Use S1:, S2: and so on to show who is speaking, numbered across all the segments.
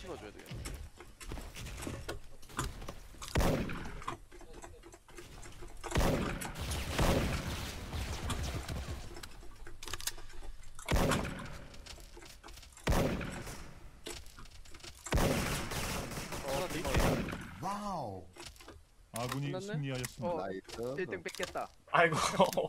S1: 찍어줘야 돼요. 하나 더 있네.
S2: 와우.
S3: 아군이
S1: 끝났네?
S3: 승리하였습니다.
S2: 나이스.
S4: 1등 뺏겼다.
S5: 아이고.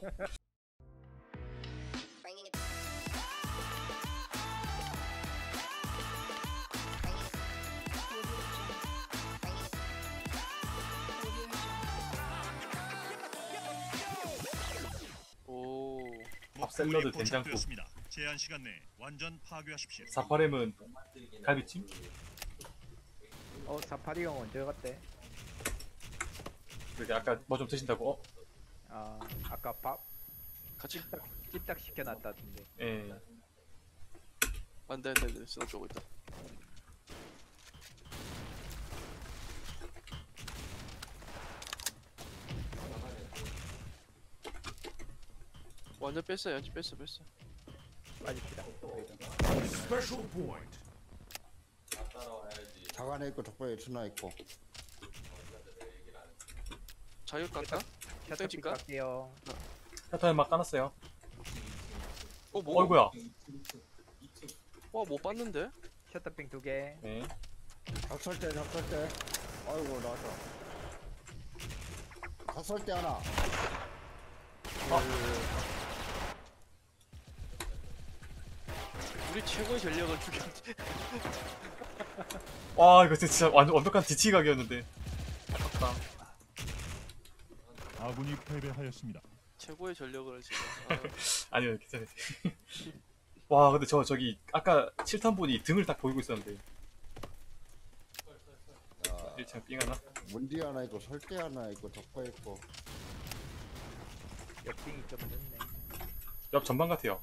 S1: 오.
S5: 밥 샐러드 된장국.
S3: 제한 시간 내에 완전 파괴하십시오.
S5: 사파렘은 갈비찜?
S4: 사파리 형 언제 갔대?
S5: 그게 아까 뭐 좀 드신다고?
S4: 아까 밥
S1: 같이.
S4: 찜닭 시켜놨다던데.
S5: 예.
S1: 안돼 쓰나 쪼고 있다. 완전 뺐어요. 완전 뺐어.
S4: 빠집시다.
S2: 자간에 있고 족발에 천나 있고.
S1: 자유 깎아?
S4: 셔터픽
S1: 땡칠까?
S4: 갈게요.
S5: 패턴 막 까놨어요.
S1: 뭐?
S5: 어이구야.
S1: 못 봤는데?
S4: 셔터핑 2개.
S5: 네.
S2: 작설대. 아이고 나왔다. 작설대 하나.
S1: 우리 최고의 전력을 죽였네.
S5: 와 이거 진짜 완벽한 뒤치기 각이었는데. 아깝다.
S3: 아군이 패배하였습니다.
S1: 최고의 전력을 지금.
S5: 아니요 괜찮아요. 와 근데 저기 아까 7탄 분이 등을 딱 보이고 있었는데. 1창 삥 하나?
S2: 문디 하나 있고 설대 하나 있고 족발 있고.
S4: 옆빙이 좀 늦네.
S5: 옆 전방 같아요.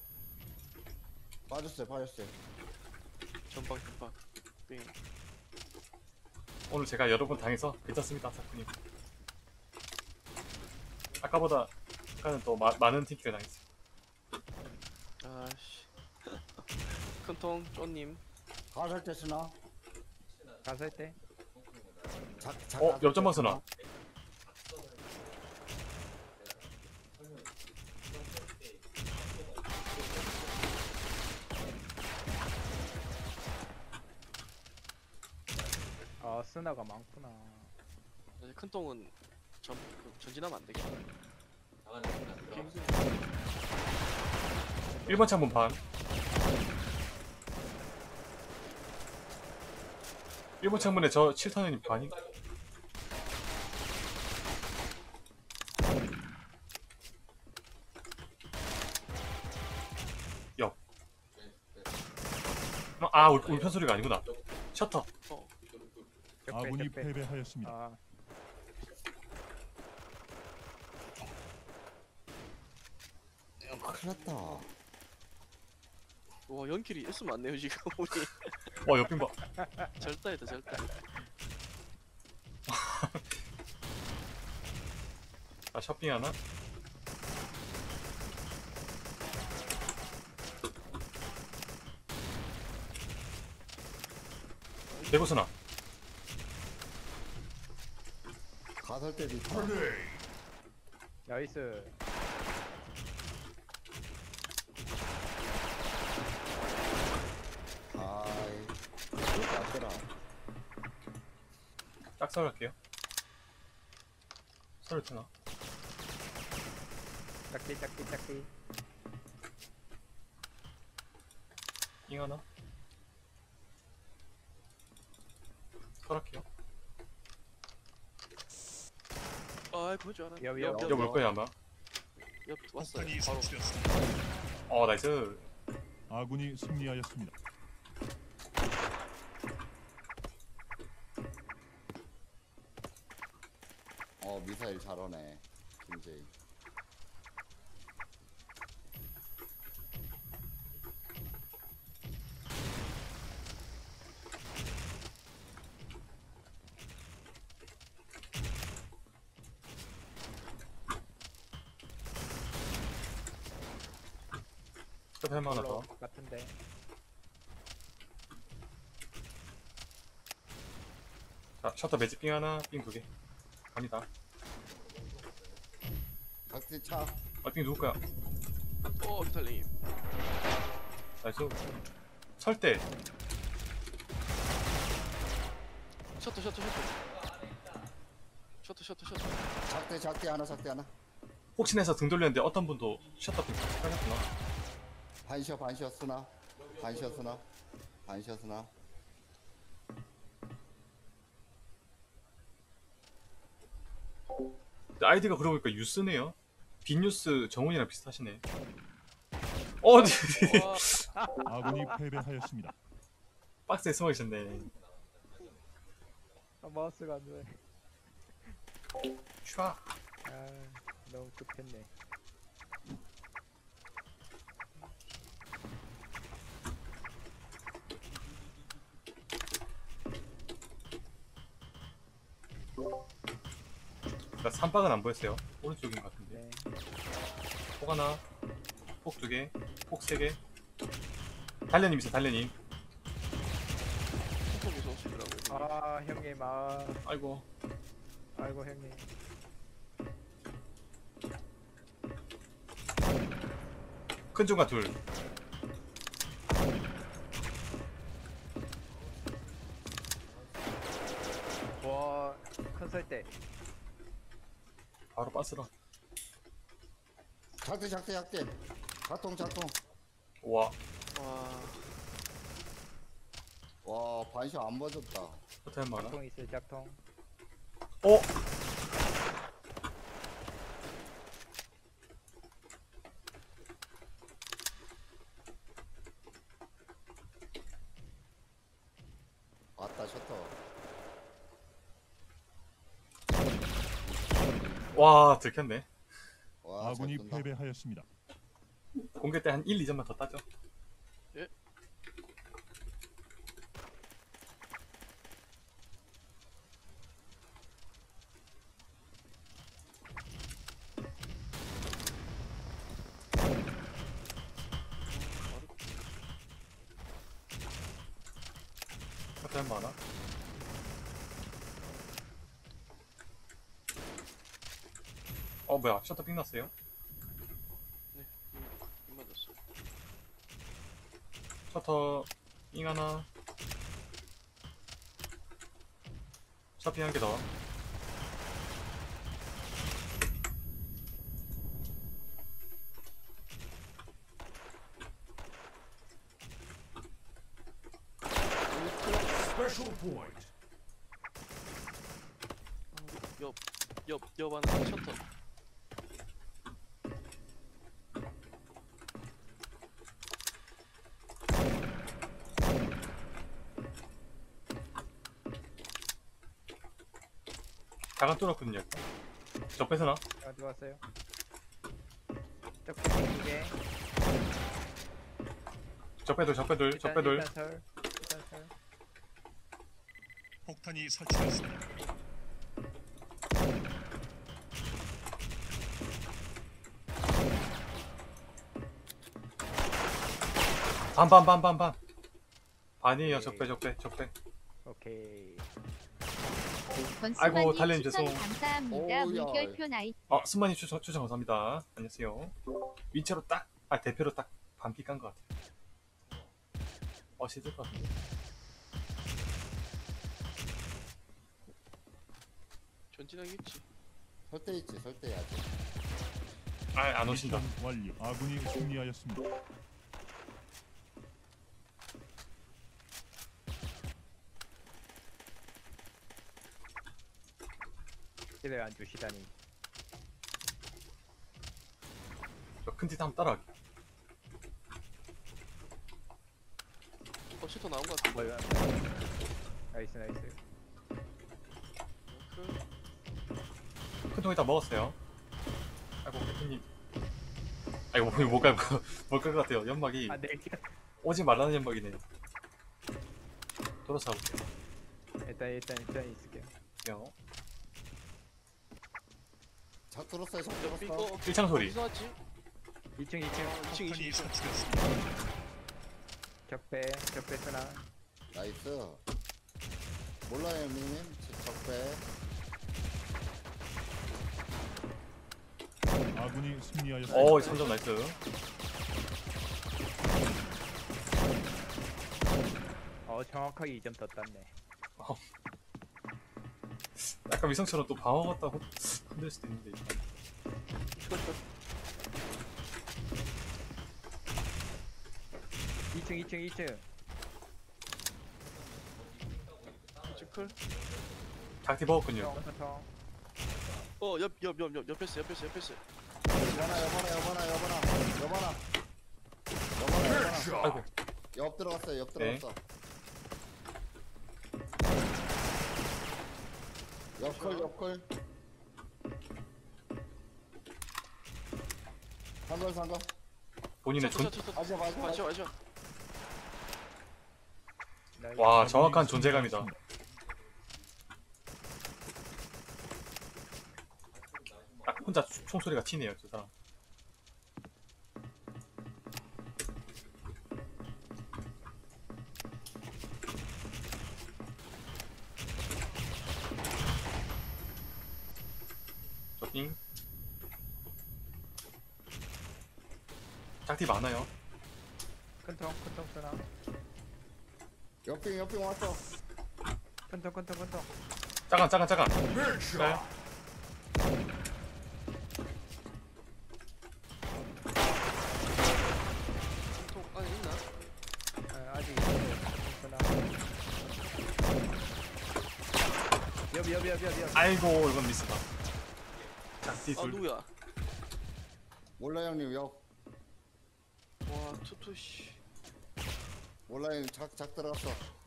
S2: 빠졌어요.
S1: 전방. 빙.
S5: 오늘 제가 여러 번 당해서 괜찮습니다 사쿠님. 아까는 또 많은 팀킬을 당했어요.
S1: 아씨. 큰통 쪼님.
S2: 가설대 쓰나?
S4: 가설 때
S5: 옆 전방 쓰나?
S4: 스나가 많구나.
S1: 큰통은 전진하면 안 되겠다.
S5: 1번 창문 반. 1번 창문에 저 7탄은 반이. 옆. 우리 편 소리가 아니구나. 셔터.
S3: 아군이 패배하였습니다.
S2: 큰일 났다.
S1: 와 연킬이 S 많네요 지금 우리.
S5: 옆빙 봐.
S1: 절다했다.
S5: 셔핑 하나. 대구선아.
S2: 가설대도 있고.
S4: 나이스.
S2: 아이. 맞더라.
S5: 짝설 할게요. 설을 트나?
S4: 짝기.
S5: 잉 하나? 설할게요.
S1: 볼 줄 알았네.
S4: 옆.
S5: 이거 올 거야 아마.
S1: 옆 왔어요.
S3: 폭탄이
S1: 바로.
S3: 설치되었습니다.
S5: 나이스.
S3: 아군이 승리하였습니다.
S2: 미사일 잘하네. 김재희.
S5: 끝 할만 하다.
S4: 올라올 것 같은데.
S5: 자, 셔터 매직 삥 하나, 삥 두 개. 갑니다.
S2: 각지 차.
S5: 아, 삥 누구 거야?
S1: 기탈님.
S5: 나이스. 설대.
S1: 셔터.
S2: 작대 하나, 작대 하나.
S5: 혹시나 해서 등 돌렸는데 어떤 분도 셔터 삥 빨렸구나.
S2: 반샷으나.
S5: 아이디가 그러고 보니까 유스네요. 빈뉴스 정훈이랑 비슷하시네. 어, 네.
S1: 와,
S3: 아군이 패배하였습니다.
S5: 박스에 숨어 계셨네.
S4: 아, 마우스가 안 돼.
S5: 촤.
S4: 아, 너무 급했네.
S5: 나 3박은 안 보였어요. 오른쪽인 것 같은데.
S4: 네.
S5: 폭 하나, 폭 두 개, 폭 세 개. 달련님 있어, 달련님.
S1: 톡톡에서 오시더라고요.
S4: 아, 형님,
S5: 아이고.
S4: 아이고, 형님.
S5: 큰 중과 둘.
S4: 와, 큰 설대.
S5: 바로 빠스라.
S2: 작대. 작동.
S5: 와,
S1: 와,
S2: 와, 반샷 안 맞았다.
S5: 호텔 많아.
S4: 짝통 있어요, 짝통.
S5: 어?
S2: 왔다, 셔터.
S5: 와, 들켰네.
S2: 와,
S3: 아군이
S2: 잘 쏜다.
S3: 패배하였습니다.
S5: 공개 때 한 1, 2점만 더 따죠.
S1: 예.
S5: 호텔 많아. 어, 뭐야, 셔터 삥 났어요?
S1: 네, 안 맞았어.
S5: 셔터 삥 하나. 셔핑 한 개 더.
S1: 옆 하나 셔터.
S5: 자간 뚫었거든요. 저 뺏어나?
S4: 제가 들어왔어요. 짝통 2개.
S5: 적배돌.
S4: 일단 설.
S3: 폭탄이 설치됐습니다.
S5: 반. 반이에요,
S4: 오케이.
S5: 적배.
S4: 오케이.
S5: 아이고, 달님 죄송.
S6: 감사합니다.
S2: 오우야.
S6: 물결표 나이.
S5: 스마님 추천 감사합니다. 안녕하세요. 윈체로 딱, 대표로 딱 반피 깐 것 같아요. 시들 것 같은데.
S1: 전진하겠지.
S2: 설대야지.
S5: 안 오신다.
S3: 미션 완료. 아군이 승리하였습니다.
S4: 킬을 안 주시다니.
S5: 저 큰 티 한번 따라가게.
S1: 셔터 나온 것 같아.
S4: 뭐야? 나이스.
S5: 큰 통에 다 먹었어요. 아이고, 대표님. 아이고, 못갈것 같아요. 연막이.
S4: 아, 네.
S5: 오지 말라는 연막이네. 돌아서 가볼게요.
S4: 일단 있을게요.
S2: 작 들었어요.
S1: 이거
S5: 일창 소리.
S1: 어디서 왔지?
S4: 2층.
S1: 2층.
S3: 설치됐습니다.
S4: 적배 쓰나.
S2: 나이스. 몰라요, 형님. 적배.
S3: 아군이 승리하였습니다.
S5: 어 3점 나이스.
S4: 정확하게 2점 떴다네.
S5: 약간 위성처럼 또 방어 같다고 흔들 수도 있는데.
S4: 이층 2층
S1: 층클.
S5: 작티 먹었군요.
S4: 텅텅.
S1: 옆에 있어.
S2: 여봐라.
S5: 아이고.
S2: 옆 들어갔어요. 옆
S5: 네.
S2: 들어갔어. 옆클. 상걸.
S5: 본인의 존.
S2: 맞아.
S1: 맞아.
S5: 와 정확한 존재감이다. 딱 혼자 총소리가 튀네요 저 사람. 저띵. 짝티 많아요.
S4: 큰통 쓰나.
S2: 옆빙 왔어.
S4: 큰통.
S5: 짜간. 네.
S1: 통 안에 있나?
S4: 아직 쓰나. 옆.
S5: 아이고 이건 미스다. 짝티
S1: 아
S5: 둘.
S1: 누구야?
S2: 몰라 형님 옆.
S1: 와 투투 씨.
S2: 몰라 형님 작 들어갔어.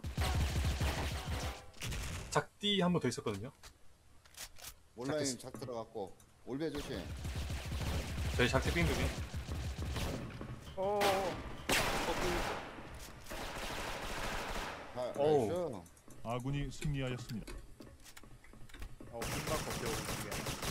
S5: 작디 한 번 더 있었거든요.
S2: 몰라 형님 작 들어갔고. 올배 조심.
S5: 저희 작디 빙두개.
S4: 오.
S5: 오우.
S2: 나이스.
S3: 아군이 승리하였습니다.
S4: 빈막 걱정 오지게.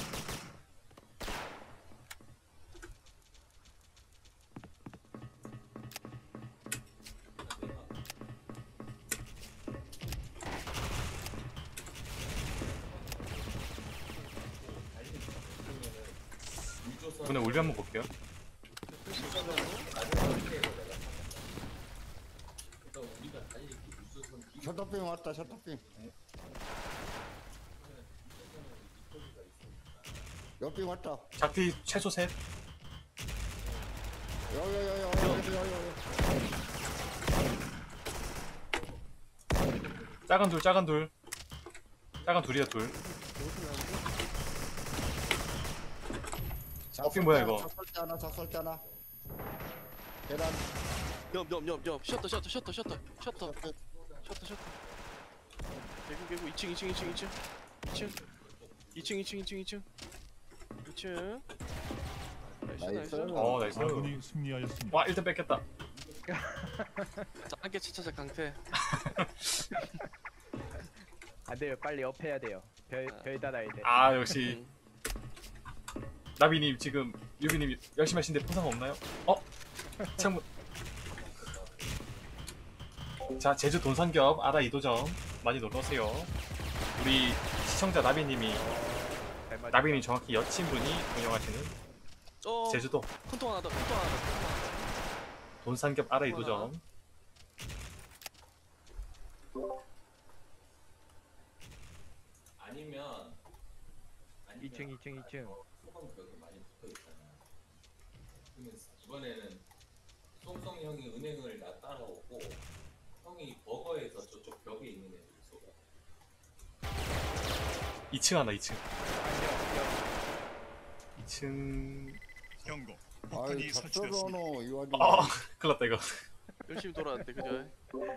S5: 이번에 올비 한번 볼게요.
S2: 셔터빙 왔다. 셔터빙. 옆빙 왔다.
S5: 작디 최소 셋.
S2: 여여여여.
S5: 작은 둘. 작은 둘이야 둘. 옆빙 뭐야 이거?
S2: 작설대 하나. 계단.
S1: 옆 셔터 개구 2층 2층.
S5: 어 나이스.
S3: 아군이 승리하였습니다.
S5: 와 1등 뺏겼다.
S1: 자 안개 차차자 강태.
S4: 안 돼요. 빨리 업해야 돼요. 별 달아야 돼.
S5: 아 역시 나비님 지금 유비님 열심히 하시는데 포상 없나요? 창문. 자 제주 돈산겹 아라 2도점 많이 놀러오세요. 우리 시청자 나비님이
S4: 잘 맞았다.
S5: 나비님 정확히 여친분이 운영하시는 제주도
S1: 큰통 하나 더.
S5: 돈산겹 아라 2도점.
S6: 아니면
S4: 2층.
S6: 소방 벽에 많이 붙어 있잖아. 그러면 이번에는 송송 형이 은행을 나 따라오고 형이 버거에서 저쪽 벽에 있는 애들 쏘고.
S5: 2층 하나 2층. 2층.
S3: 경고.
S2: 아이
S3: 폭탄이 설치됐습니다.
S2: 작설하노 이 와중에.
S5: 큰일났다 이거.
S1: 열심히 돌아왔는데 그죠?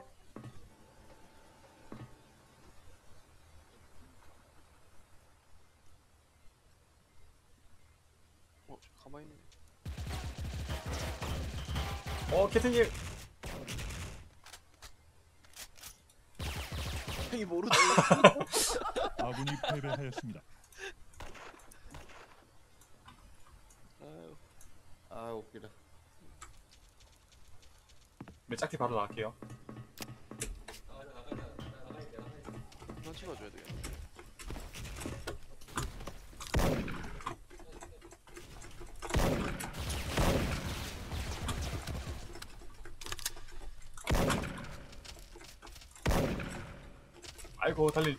S1: 가만히 있네.
S5: 캡틴님.
S1: 형이 모르다.
S3: 아군이 패배하였습니다.
S1: 아유,
S2: 아 웃기다.
S5: 네, 짝티 바로 나갈게요.
S1: 넌 찍어줘야 돼.
S5: 아이고 달리.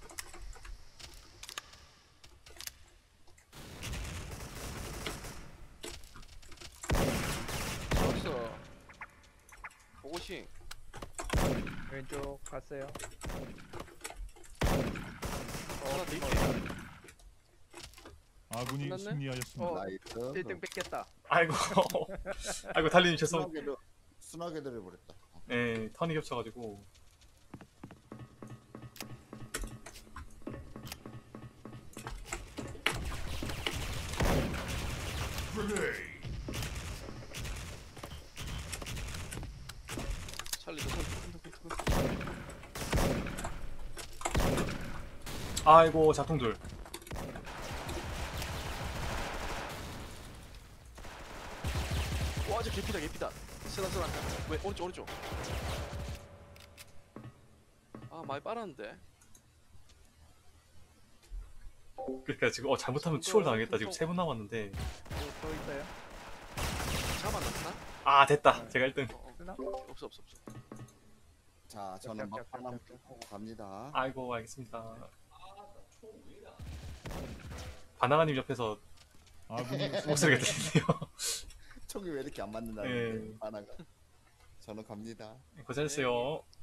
S1: 없어. 보고싱.
S4: 왼쪽 갔어요.
S1: 하나 더 있게.
S3: 아군이
S1: 끝났네?
S3: 승리하였습니다.
S2: 나이스.
S4: 1등 뺏겼다.
S5: 아이고. 아이고 달리님 죄송.
S2: 순하게 들어버렸다.
S5: 네 턴이 겹쳐가지고.
S1: 찰리 너 손.
S5: 아이고 자통들.
S1: 와, 저 개피다. 쓰나. 왜 오른쪽. 아, 많이 빨았는데.
S5: 그러니까 지금 잘못하면 추월 당하겠다. 지금 3분 남았는데.
S4: 또 있어요.
S1: 잡아놨나?
S5: 아 됐다. 제가 1등.
S4: 쓰나?
S1: 없어.
S2: 자, 저는
S4: 짝, 짝,
S2: 막판 한번
S4: 짝, 짝.
S2: 하고 갑니다.
S5: 아이고 알겠습니다. 바나나님 옆에서
S3: 아군이
S5: 목소리가 들리네요.
S2: 총이 왜 이렇게 안 맞는다는
S5: 예.
S2: 하나가. 저는 갑니다.
S5: 고생했어요.